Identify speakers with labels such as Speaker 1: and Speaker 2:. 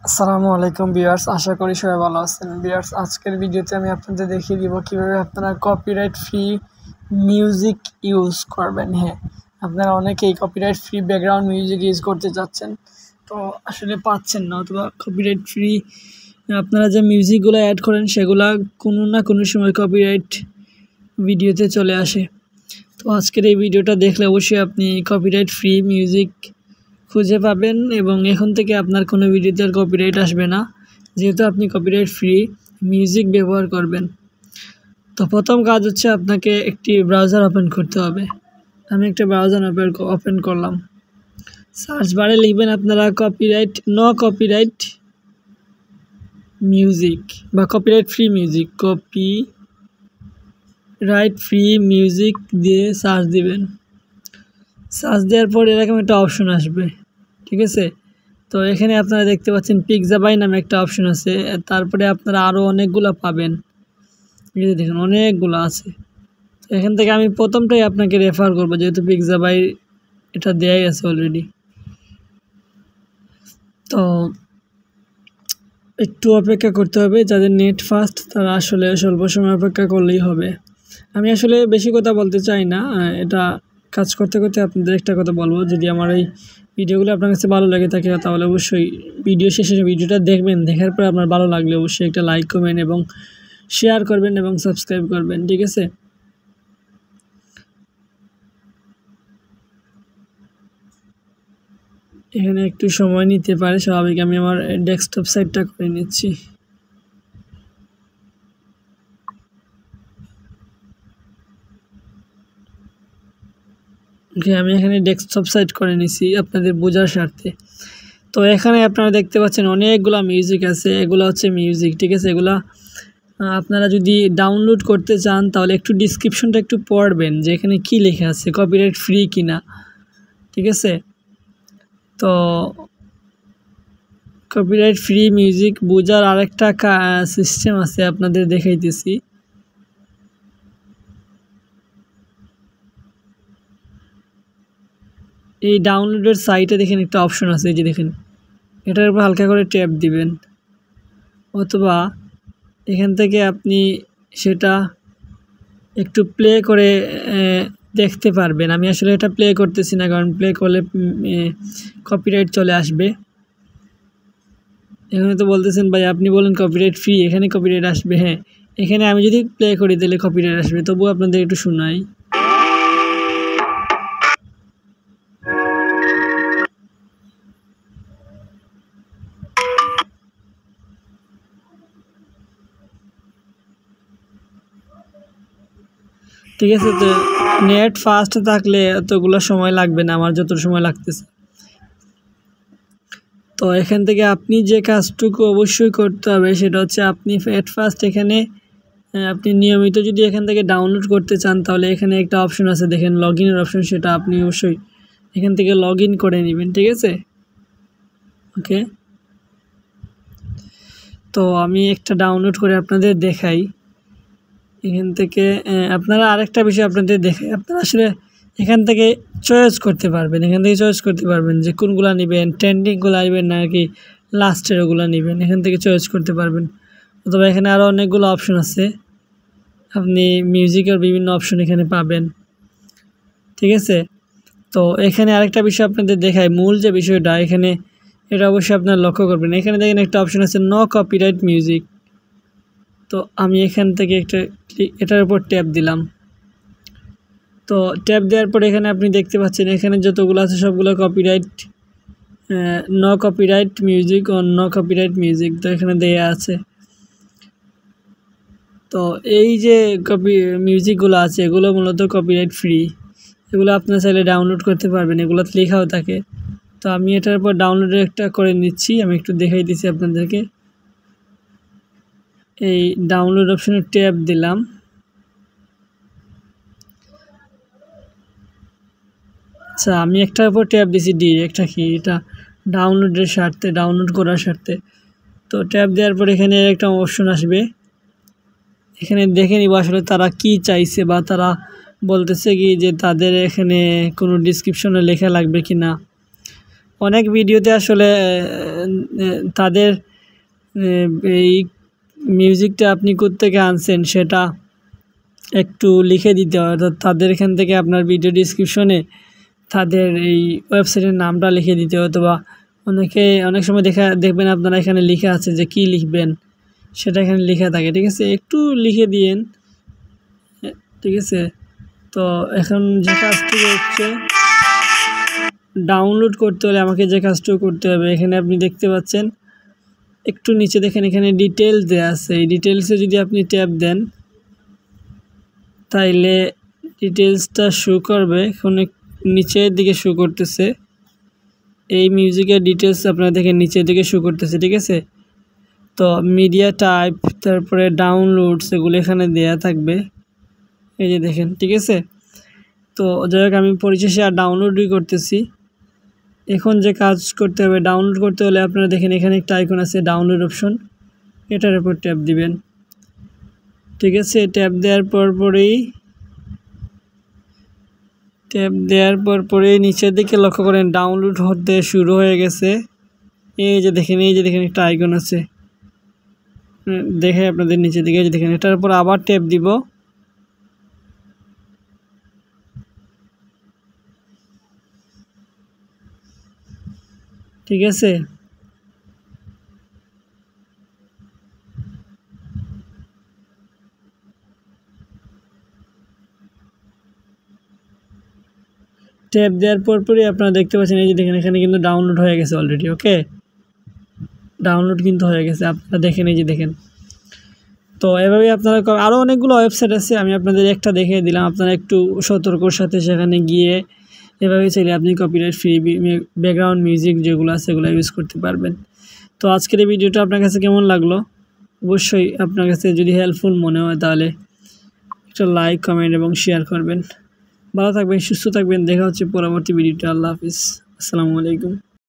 Speaker 1: আসসালামু আলাইকুম ভিউয়ার্স, আশা করি সবাই ভালো আছেন। ভিউয়ার্স, আজকের ভিডিওতে আমি আপনাদের দেখিয়ে দিব কিভাবে আপনারা কপিরাইট ফ্রি মিউজিক ইউজ করবেন। হ্যাঁ, আপনারা অনেকেই copyright free background music use করতে চাচ্ছেন, তো আসলে পাচ্ছেন না, অথবা কপিরাইট ফ্রি আপনারা যে মিউজিকগুলো অ্যাড করেন সেগুলা কোনো না কোনো সময় কপিরাইট ভিডিওতে চলে আসে। তো আজকের এই ভিডিওটা দেখলে অবশ্যই আপনি কপিরাইট ফ্রি মিউজিক খুঁজে পাবেন এবং এখন থেকে আপনার কোনো ভিডিওতে আর কপিরাইট আসবে না, যেহেতু আপনি কপিরাইট ফ্রি মিউজিক ব্যবহার করবেন। তো প্রথম কাজ হচ্ছে আপনাকে একটি ব্রাউজার ওপেন করতে হবে। আমি একটা ব্রাউজার ওপেন করলাম। সার্চ বারে লিখবেন আপনারা কপিরাইট মিউজিক বা copyright free music, copyright free music দিয়ে সার্চ দিবেন। সার্চ দেওয়ার পর এরকম একটা অপশন আসবে, ঠিক আছে। তো এখানে আপনারা দেখতে পাচ্ছেন পিক্সাবাই নামে একটা অপশন আছে, তারপরে আপনারা আরও অনেকগুলো পাবেন। এই যে দেখুন অনেকগুলো আছে। তো এখান থেকে আমি প্রথমটাই আপনাকে রেফার করব, যেহেতু পিক্সাবাই এটা দেয়াই আছে অলরেডি। তো একটু অপেক্ষা করতে হবে, যাদের নেট ফাস্ট তারা আসলে স্বল্প সময় অপেক্ষা করলেই হবে। আমি আসলে বেশি কথা বলতে চাই না, এটা কাজ করতে করতে আপনাদের একটা কথা বলবো, যদি আমার এই ভিডিওগুলো আপনার কাছে ভালো লাগে থাকে তাহলে অবশ্যই ভিডিও শেষে ভিডিওটা দেখবেন। দেখার পর আপনার ভালো লাগলে অবশ্যই একটা লাইক কমেন্ট এবং শেয়ার করবেন এবং সাবস্ক্রাইব করবেন, ঠিক আছে। এখানে একটু সময় নিতে পারে স্বাভাবিক, আমি আমার ডেস্কটপ সাইটটা করে নিচ্ছি। আমি এখানে ডেস্কটপ সাইট করে নিছি আপনাদের বোঝার স্বার্থে। তো এখানে আপনারা দেখতে পাচ্ছেন অনেকগুলো মিউজিক আছে, এগুলো হচ্ছে মিউজিক, ঠিক আছে। এগুলা আপনারা যদি ডাউনলোড করতে চান তাহলে একটু ডিসক্রিপশনটা একটু পড়বেন যে এখানে কী লেখা আছে, কপিরাইট ফ্রি কিনা, ঠিক আছে। তো কপিরাইট ফ্রি মিউজিক বোঝার আরেকটা সিস্টেম আছে, আপনাদের দেখাইতেছি। এই ডাউনলোডের সাইটে দেখেন একটা অপশন আছে, এই যে দেখেন, এটার উপর হালকা করে ট্যাপ দিবেন, অথবা এখান থেকে আপনি সেটা একটু প্লে করে দেখতে পারবেন। আমি আসলে এটা প্লে করতেছি না, কারণ প্লে করলে কপিরাইট চলে আসবে। এখানে তো বলতেছেন ভাই আপনি বলেন কপিরাইট ফ্রি, এখানে কপিরাইট আসবে। হ্যাঁ, এখানে আমি যদি প্লে করি তাহলে কপিরাইট আসবে, তবুও আপনাদের একটু শোনাই। ঠিক আছে, তো নেট ফাস্ট থাকলে এতগুলো সময় লাগবে না, আমার যত সময় লাগতেছে। তো এখান থেকে আপনি যে কাজটুকু অবশ্যই করতে হবে সেটা হচ্ছে আপনি এট ফার্স্ট এখানে আপনি নিয়মিত যদি এখান থেকে ডাউনলোড করতে চান তাহলে এখানে একটা অপশন আছে দেখেন, লগ ইনের অপশন, সেটা আপনি অবশ্যই এখান থেকে লগ ইন করে নেবেন, ঠিক আছে। ওকে, তো আমি একটা ডাউনলোড করে আপনাদের দেখাই। এখান থেকে আপনারা আরেকটা বিষয় আপনাদের দেখাই, আপনারা আসলে এখান থেকে চয়েস করতে পারবেন, যে কোনগুলো নেবেন, ট্রেন্ডিংগুলো নেবেন নাকি লাস্টের ওগুলো নেবেন, এখান থেকে চয়েস করতে পারবেন। অথবা এখানে আরও অনেকগুলো অপশন আছে, আপনি মিউজিকের বিভিন্ন অপশন এখানে পাবেন, ঠিক আছে। তো এখানে আরেকটা বিষয় আপনাদের দেখাই, মূল যে বিষয়টা এখানে, এটা অবশ্যই আপনারা লক্ষ্য করবেন। এখানে দেখেন একটা অপশন আছে নো কপিরাইট মিউজিক। তো আমি এখান থেকে এটার উপর ট্যাপ দিলাম। তো ট্যাপ দেওয়ার পর এখানে আপনি দেখতে পাচ্ছেন এখানে যতগুলো আছে সবগুলো কপিরাইট, নো কপিরাইট মিউজিক ও নো কপিরাইট মিউজিক, তো এখানে দেয়া আছে। তো এই যে মিউজিকগুলো আছে এগুলো মূলত কপিরাইট ফ্রি, এগুলো আপনারা চাইলে ডাউনলোড করতে পারবেন, এগুলোতে লেখাও থাকে। তো আমি এটার উপর ডাউনলোড একটা করে নিচ্ছি, আমি একটু দেখাই দিচ্ছি আপনাদেরকে। এই ডাউনলোড অপশনে ট্যাপ দিলাম। আচ্ছা, আমি একটার উপর ট্যাপ দিছি একটা কি, এটা ডাউনলোড করার স্বার্থে। তো ট্যাপ দেওয়ার পর এখানে একটা অপশন আসবে, এখানে দেখে নিব আসলে তারা কি চাইছে, বা তারা বলতেছে কি যে তাদের এখানে কোনো ডিসক্রিপশনে লেখা লাগবে কি না। অনেক ভিডিওতে আসলে তাদের এই মিউজিকটা আপনি কোত্থেকে আনছেন সেটা একটু লিখে দিতে হয়, অর্থাৎ তাদের এখান থেকে আপনার ভিডিও ডিসক্রিপশনে তাদের এই ওয়েবসাইটের নামটা লিখে দিতে হয়, অথবা অনেক সময় দেখবেন আপনারা এখানে লেখা আছে যে কি লিখবেন সেটা এখানে লেখা থাকে, ঠিক আছে, একটু লিখে দিয়েন, ঠিক আছে। তো এখন যে কাজটি হচ্ছে ডাউনলোড করতে হলে আমাকে যে কাজটুকু করতে হবে, এখানে আপনি দেখতে পাচ্ছেন একটু নিচে দেখেন এখানে ডিটেলস দেওয়া আছে। এই ডিটেলসে যদি আপনি ট্যাপ দেন তাইলে ডিটেলসটা শো করবে, এখন নিচের দিকে শো করতেছে এই মিউজিকের ডিটেলস আপনারা দেখেন নিচের দিকে শো করতেছে, ঠিক আছে। তো মিডিয়া টাইপ, তারপরে ডাউনলোডস, এগুলো এখানে দেয়া থাকবে, এই যে দেখেন, ঠিক আছে। তো যাই হোক আমি পরিশেষে আর ডাউনলোডই করতেছি। এখন যে কাজ করতে হবে, ডাউনলোড করতে হলে আপনারা দেখেন এখানে একটা আইকন আছে ডাউনলোড অপশন, এটার উপর ট্যাপ দিবেন, ঠিক আছে। ট্যাপ দেওয়ার পরপরই নিচের দিকে লক্ষ্য করেন ডাউনলোড হতে শুরু হয়ে গেছে। এই যে দেখেন একটা আইকন আছে, দেখে আপনাদের নিচের দিকে দেখেন, এটার উপর আবার ট্যাপ দিব, ঠিক আছে। ট্যাপ দেওয়ার পরপরই আপনারা দেখতে পাচ্ছেন এই যে দেখেন এখানে কিন্তু ডাউনলোড হয়ে গেছে অলরেডি, ওকে, ডাউনলোড কিন্তু হয়ে গেছে, আপনারা দেখেন এই যে দেখেন। তো এভাবেই আপনারা আরও অনেকগুলো ওয়েবসাইট আছে, আমি আপনাদের একটা দেখিয়ে দিলাম, আপনারা একটু সতর্কর সাথে সেখানে গিয়ে এভাবে চাইলে আপনি কপিরাইট ফ্রি ব্যাকগ্রাউন্ড মিউজিক যেগুলো আছে সেগুলো ইউজ করতে পারবেন। তো আজকের এই ভিডিওটা আপনার কাছে কেমন লাগলো, অবশ্যই আপনার কাছে যদি হেল্পফুল মনে হয় তাহলে একটা লাইক, কমেন্ট এবং শেয়ার করবেন। ভালো থাকবেন, সুস্থ থাকবেন, দেখা হচ্ছে পরবর্তী ভিডিওটা। আল্লাহ হাফিজ, আসসালামু আলাইকুম।